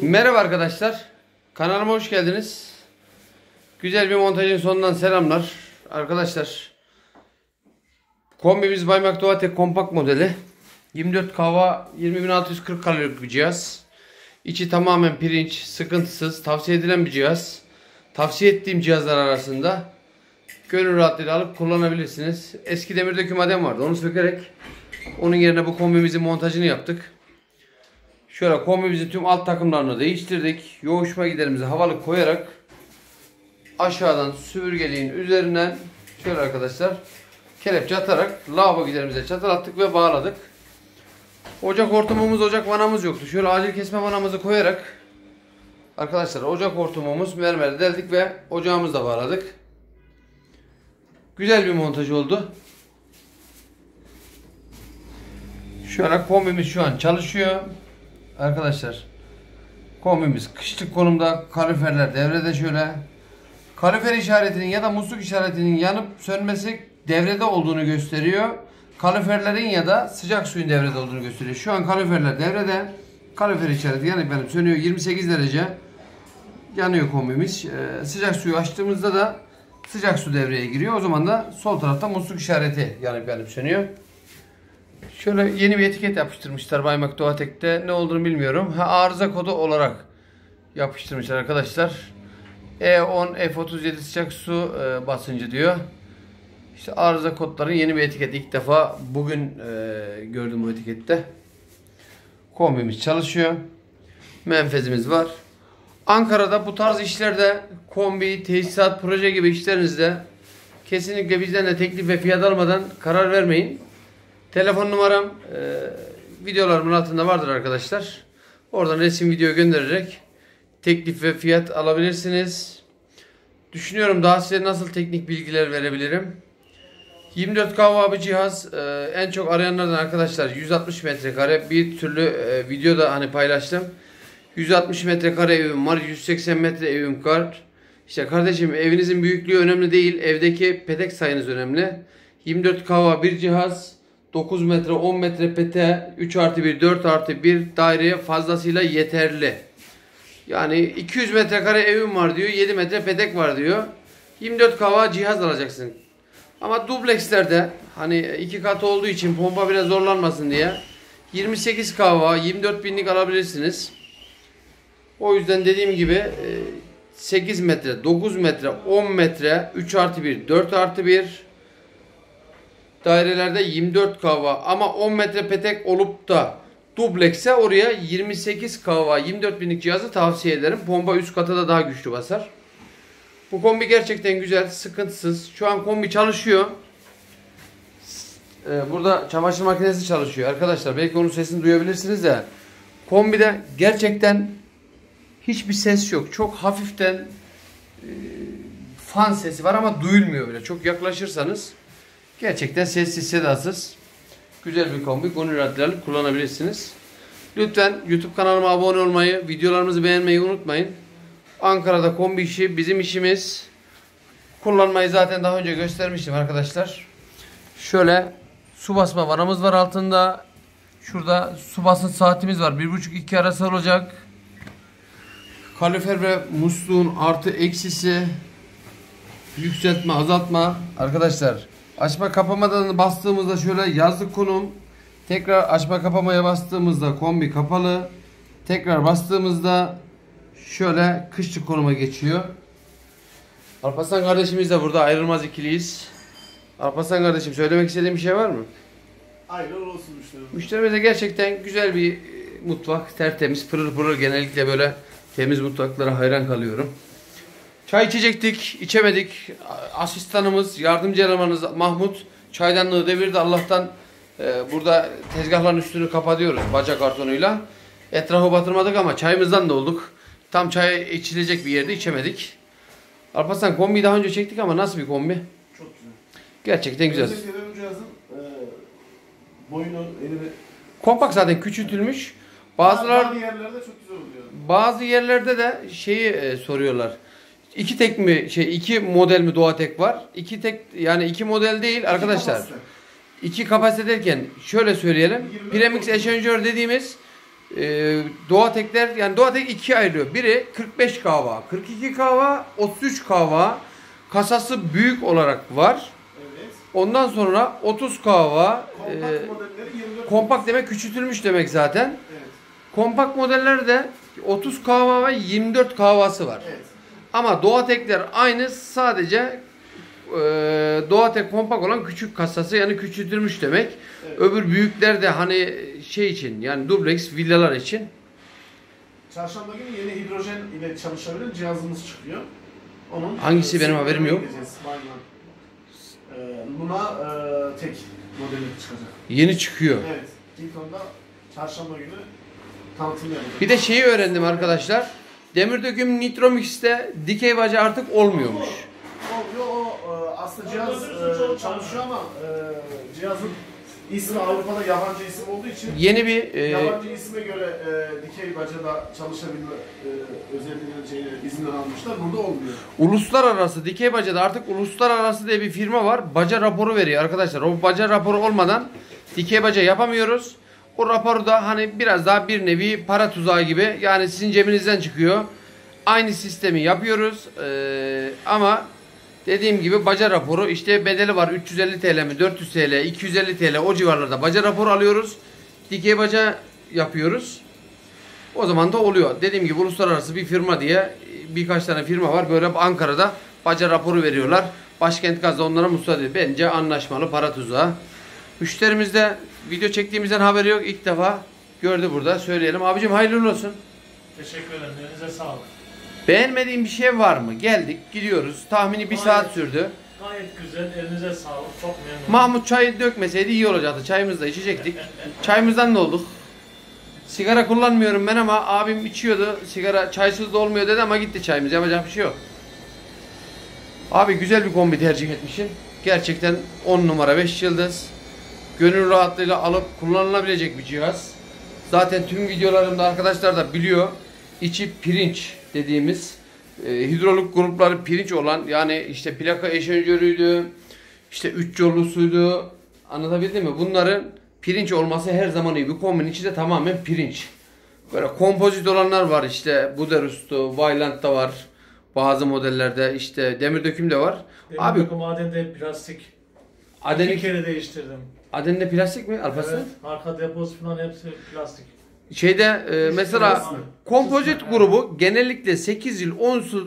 Merhaba arkadaşlar. Kanalıma hoş geldiniz. Güzel bir montajın sonundan selamlar. Arkadaşlar, kombimiz Baymak Doğatek kompakt modeli. 24 kW 20.640 kalorilik bir cihaz. İçi tamamen pirinç, sıkıntısız, tavsiye edilen bir cihaz. Tavsiye ettiğim cihazlar arasında. Gönül rahatlığıyla alıp kullanabilirsiniz. Eski demir döküm modem vardı. Onu sökerek onun yerine bu kombimizin montajını yaptık. Şöyle kombimizin tüm alt takımlarını değiştirdik. Yoğuşma giderimizi havalı koyarak aşağıdan süpürgeliğin üzerinden şöyle arkadaşlar kelepçe atarak lavabo giderimize çatalattık ve bağladık. Ocak hortumumuz, ocak vanamız yoktu. Şöyle acil kesme vanamızı koyarak arkadaşlar ocak hortumumuz mermer deldik ve ocağımızı da bağladık. Güzel bir montaj oldu. Şöyle kombimiz şu an çalışıyor. Arkadaşlar, kombimiz kışlık konumda, kaloriferler devrede şöyle. Kalorifer işaretinin ya da musluk işaretinin yanıp sönmesi devrede olduğunu gösteriyor. Kaloriferlerin ya da sıcak suyun devrede olduğunu gösteriyor. Şu an kaloriferler devrede. Kalorifer işareti yanıp benim sönüyor. 28 derece yanıyor kombimiz. Sıcak suyu açtığımızda da sıcak su devreye giriyor. O zaman da sol tarafta musluk işareti yanıp sönüyor. Şöyle yeni bir etiket yapıştırmışlar Baymak Doğatek'te. Ne olduğunu bilmiyorum. Arıza kodu olarak yapıştırmışlar arkadaşlar. E10 F37 sıcak su basıncı diyor. İşte arıza kodların yeni bir etiket. İlk defa bugün gördüm bu etikette. Kombimiz çalışıyor. Menfezimiz var. Ankara'da bu tarz işlerde kombi, tesisat, proje gibi işlerinizde kesinlikle bizden de teklif ve fiyat almadan karar vermeyin. Telefon numaram videolarımın altında vardır arkadaşlar. Oradan resim video göndererek teklif ve fiyat alabilirsiniz. Düşünüyorum daha size nasıl teknik bilgiler verebilirim. 24 kW bir cihaz. En çok arayanlardan arkadaşlar 160 metrekare bir türlü videoda hani paylaştım. 160 metrekare evim var, 180 metre evim var. İşte kardeşim, evinizin büyüklüğü önemli değil, evdeki petek sayınız önemli. 24 kW bir cihaz. 9 metre, 10 metre pete, 3+1, 4+1 daireye fazlasıyla yeterli. Yani 200 metrekare evim var diyor, 7 metre petek var diyor. 24 kW cihaz alacaksın. Ama dublekslerde hani 2 katı olduğu için pompa bile zorlanmasın diye 28 kW 24 binlik alabilirsiniz. O yüzden dediğim gibi 8 metre, 9 metre, 10 metre, 3+1, 4+1 dairelerde 24 kW ama 10 metre petek olup da dublekse oraya 28 kW 24 binlik cihazı tavsiye ederim. Pompa üst kata da daha güçlü basar. Bu kombi gerçekten güzel, sıkıntısız. Şu an kombi çalışıyor. Burada çamaşır makinesi çalışıyor arkadaşlar. Belki onun sesini duyabilirsiniz de. Kombide gerçekten hiçbir ses yok. Çok hafiften fan sesi var ama duyulmuyor bile. Çok yaklaşırsanız gerçekten sessiz sedasız güzel bir kombi. Gönül rahatlığıyla kullanabilirsiniz. Lütfen YouTube kanalıma abone olmayı, videolarımızı beğenmeyi unutmayın. Ankara'da kombi işi bizim işimiz. Kullanmayı zaten daha önce göstermiştim arkadaşlar. Şöyle su basma vanamız var altında. Şurada su basınç saatimiz var. 1,5-2 arası olacak. Kalorifer ve musluğun artı eksisi, yükseltme, azaltma arkadaşlar. Açma kapamadan bastığımızda şöyle yazlık konum. Tekrar açma kapamaya bastığımızda kombi kapalı. Tekrar bastığımızda şöyle kışlık konuma geçiyor. Alparslan kardeşimiz de burada, ayrılmaz ikiliyiz. Alparslan kardeşim, söylemek istediğin bir şey var mı? Hayırlı olsun müşterimiz. Müşterimize gerçekten güzel bir mutfak, tertemiz, pırıl pırıl, genellikle böyle temiz mutfaklara hayran kalıyorum. Çay içecektik, içemedik. Asistanımız, yardımcı elemanımız Mahmut çaydanlığı devirdi. Allah'tan burada tezgahların üstünü kapatıyoruz baca kartonuyla. Etrafı batırmadık ama çayımızdan da olduk. Tam çay içilecek bir yerde içemedik. Alparslan, kombiyi daha önce çektik ama nasıl bir kombi? Çok güzel. Gerçekten güzel. Özellikle cihazın boyunu, elini... Kompakt zaten küçültülmüş. Bazı yerlerde çok güzel oluyor. Bazı yerlerde de şeyi soruyorlar. İki tek mi, iki model mi Doğatek var? İki tek, yani iki model değil arkadaşlar. İki kapasite derken şöyle söyleyelim. Premix eşanjör dediğimiz Doğatekler, yani Doğatek ikiye ayrılıyor. Biri 45 kW, 42 kW, 33 kW. Kasası büyük olarak var. Evet. Ondan sonra 30 kW. Kompakt modelleri 24. Kompakt demek küçültülmüş demek zaten. Evet. Kompakt modellerde 30 kW ve 24 kW'sı var. Evet. Ama Doğatekler aynı, sadece Doğatek kompakt olan küçük kasası, yani küçültülmüş demek. Evet. Öbür büyükler de hani şey için, yani dubleks villalar için. Çarşamba günü yeni hidrojen ile çalışabilen cihazımız çıkıyor. Onun Hangisi, benim haberim yok. Luna tek modeli çıkacak. Yeni çıkıyor. Evet. İlk onda çarşamba günü tanıtım yapacak. Bir de şeyi öğrendim arkadaşlar. Demir döküm Nitromix'te dikey baca artık olmuyormuş. O aslında cihaz çalışıyor ama cihazın ismi Avrupa'da yabancı isim olduğu için Yeni bir yabancı isme göre dikey bacada çalışabilme özellikleri izinden almışlar. Burada olmuyor. uluslararası dikey bacada artık uluslararası diye bir firma var. Baca raporu veriyor arkadaşlar. O baca raporu olmadan dikey baca yapamıyoruz. O raporu da hani biraz daha bir nevi para tuzağı gibi. Yani sizin cebinizden çıkıyor. Aynı sistemi yapıyoruz. Ama dediğim gibi baca raporu işte bedeli var. 350 TL mi, 400 TL, 250 TL o civarlarda baca raporu alıyoruz. Dikey baca yapıyoruz. O zaman da oluyor. Dediğim gibi uluslararası bir firma diye birkaç tane firma var. Böyle Ankara'da baca raporu veriyorlar. Başkent Gaz'da onlara müsaade ediyor. Bence anlaşmalı, para tuzağı. Müşterimiz de video çektiğimizden haberi yok. İlk defa gördü burada. Söyleyelim. Abicim hayırlı olsun. Teşekkür ederim. Elinize sağlık. Beğenmediğin bir şey var mı? Geldik, gidiyoruz. Tahmini bir saat sürdü. Gayet güzel. Elinize sağlık. Çok memnunum. Mahmut çayı dökmeseydi iyi olacaktı. Çayımızı da içecektik. Çayımızdan da olduk. Sigara kullanmıyorum ben ama abim içiyordu. Sigara çaysız da olmuyor dedi ama gitti çayımız. Yapacak bir şey yok. Abi güzel bir kombi tercih etmişsin. Gerçekten 10 numara 5 yıldız. Gönül rahatlığıyla alıp kullanılabilecek bir cihaz. Zaten tüm videolarımda arkadaşlar da biliyor. İçi pirinç dediğimiz hidrolik grupları pirinç olan, yani işte plaka eşenjörüydü, işte 3 yollusuydu. Anlatabildim mi? Bunların pirinç olması her zaman iyi. Bu kombinin içi de tamamen pirinç. Böyle kompozit olanlar var, işte Buderus'tu, Vailant'ta var. Bazı modellerde işte demir döküm de var. Abi madende plastik. Adenik, İki kere değiştirdim. Adeninde plastik mi Alparslan? Evet. Arka deposu falan hepsi plastik. Şeyde mesela Kısmen. kompozit Kısmen, grubu genellikle 8 yıl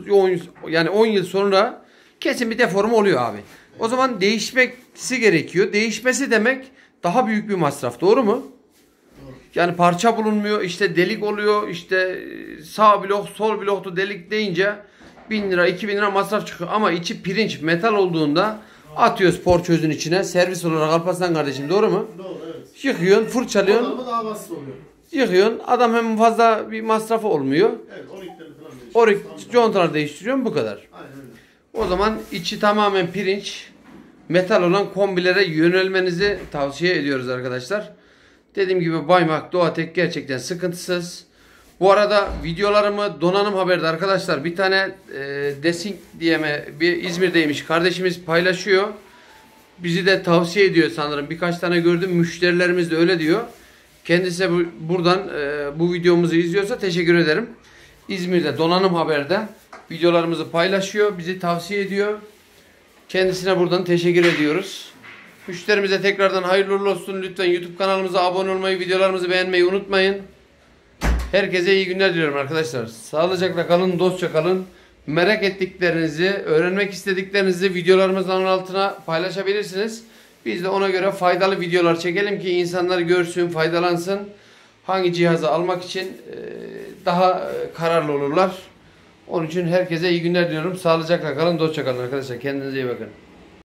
10 yıl sonra kesin bir deforme oluyor abi. O zaman değişmesi gerekiyor. Değişmesi demek daha büyük bir masraf. Doğru mu? Doğru. Yani parça bulunmuyor, işte delik oluyor, işte sağ blok sol bloktu delik deyince 1000 lira 2000 lira masraf çıkıyor. Ama içi pirinç metal olduğunda atıyoruz porçözün içine servis olarak Alparslan kardeşim, doğru mu? Doğru, evet. Yıkıyorsun, fırçalıyorsun. Ondan daha basit oluyor. Yıkıyorsun. Adam hem fazla bir masrafı olmuyor. Evet, orikleri falan değişiyor. Orik Tamam. contalar değiştiriyorsun, bu kadar. Aynen öyle. O zaman içi tamamen pirinç, metal olan kombilere yönelmenizi tavsiye ediyoruz arkadaşlar. Dediğim gibi Baymak Doğatek gerçekten sıkıntısız. Bu arada videolarımı Donanım Haber'de arkadaşlar bir tane Desing diye bir İzmir'deymiş kardeşimiz paylaşıyor. Bizi de tavsiye ediyor sanırım. Birkaç tane gördüm. Müşterilerimiz de öyle diyor. Kendisi buradan bu videomuzu izliyorsa teşekkür ederim. İzmir'de Donanım Haber'de videolarımızı paylaşıyor. Bizi tavsiye ediyor. Kendisine buradan teşekkür ediyoruz. Müşterimize tekrardan hayırlı uğurlu olsun. Lütfen YouTube kanalımıza abone olmayı, videolarımızı beğenmeyi unutmayın. Herkese iyi günler diliyorum arkadaşlar. Sağlıcakla kalın, dostça kalın. Merak ettiklerinizi, öğrenmek istediklerinizi videolarımızın altına paylaşabilirsiniz. Biz de ona göre faydalı videolar çekelim ki insanlar görsün, faydalansın. Hangi cihazı almak için daha kararlı olurlar. Onun için herkese iyi günler diliyorum. Sağlıcakla kalın, dostça kalın arkadaşlar. Kendinize iyi bakın.